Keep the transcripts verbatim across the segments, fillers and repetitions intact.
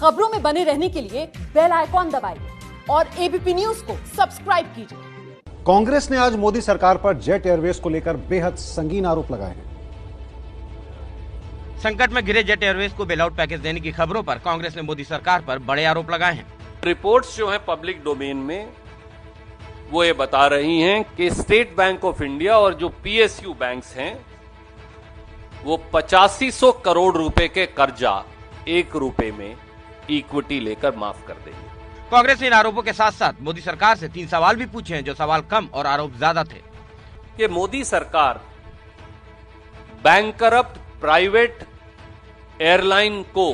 खबरों में बने रहने के लिए बेल आइकॉन दबाइए और एबीपी न्यूज को सब्सक्राइब कीजिए। कांग्रेस ने आज मोदी सरकार पर जेट एयरवेज को लेकर बेहद संगीन आरोप लगाए हैं। संकट में घिरे जेट एयरवेज को बेलआउट पैकेज देने की खबरों पर कांग्रेस ने मोदी सरकार पर बड़े आरोप लगाए हैं। रिपोर्ट्स जो हैं पब्लिक डोमेन में वो ये बता रही हैं कि स्टेट बैंक ऑफ इंडिया और जो पीएसयू बैंक्स हैं वो पचासी सौ करोड़ रुपए के कर्जा एक रुपए में इक्विटी लेकर माफ कर देंगे। कांग्रेस ने इन आरोपों के साथ साथ मोदी सरकार से तीन सवाल भी पूछे हैं, जो सवाल कम और आरोप ज्यादा थे। कि मोदी सरकार बैंकरप्ट प्राइवेट एयरलाइन को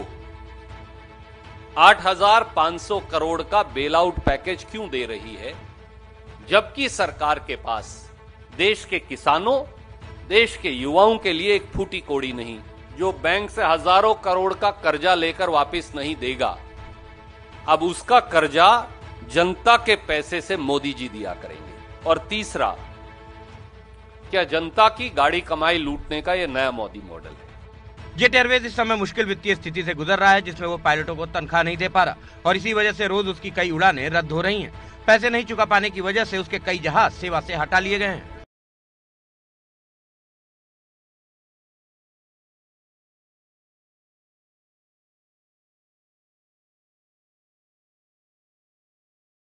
आठ हज़ार पाँच सौ करोड़ का बेलआउट पैकेज क्यों दे रही है, जबकि सरकार के पास देश के किसानों, देश के युवाओं के लिए एक फूटी कौड़ी नहीं, जो बैंक से हजारों करोड़ का कर्जा लेकर वापस नहीं देगा, अब उसका कर्जा जनता के पैसे से मोदी जी दिया करेंगे। और तीसरा, क्या जनता की गाड़ी कमाई लूटने का यह नया मोदी मॉडल है। जेट एयरवेज इस समय मुश्किल वित्तीय स्थिति से गुजर रहा है, जिसमें वो पायलटों को तनख्वाह नहीं दे पा रहा और इसी वजह से रोज उसकी कई उड़ानें रद्द हो रही हैं। पैसे नहीं चुका पाने की वजह से उसके कई जहाज सेवा से हटा लिए गए हैं।